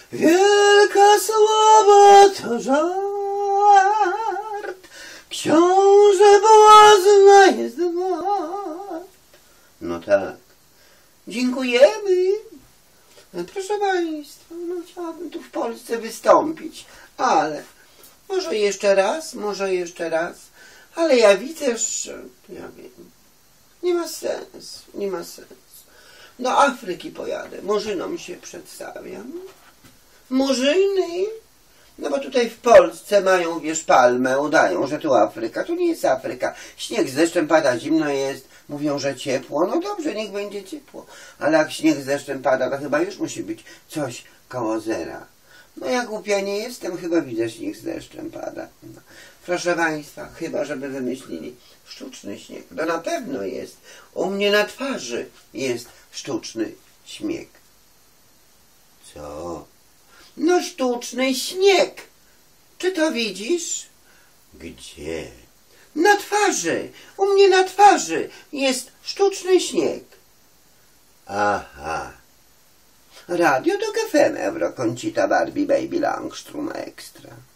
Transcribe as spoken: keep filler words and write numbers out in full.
Wielka sława to żart, książę błazna jest wart. No tak. Dziękujemy. Proszę państwa, no chciałabym tu w Polsce wystąpić, ale może jeszcze raz, może jeszcze raz, ale ja widzę, że ja wiem, nie ma sensu, nie ma sensu. Do Afryki pojadę, Murzynom się przedstawiam. Murzyny, no bo tutaj w Polsce mają, wiesz, palmę, udają, że tu Afryka. Tu nie jest Afryka. Śnieg z deszczem pada, zimno jest, mówią, że ciepło. No dobrze, niech będzie ciepło. Ale jak śnieg z deszczem pada, to chyba już musi być coś koło zera. No ja głupia nie jestem, chyba widzę, śnieg z deszczem pada. No. Proszę państwa, chyba żeby wymyślili sztuczny śnieg. To na pewno jest. U mnie na twarzy jest sztuczny śnieg. Co? No sztuczny śnieg. Czy to widzisz? Gdzie? Na twarzy. U mnie na twarzy jest sztuczny śnieg. Aha. Radio to F M Euro Concita Barbie Baby Langstrom Extra.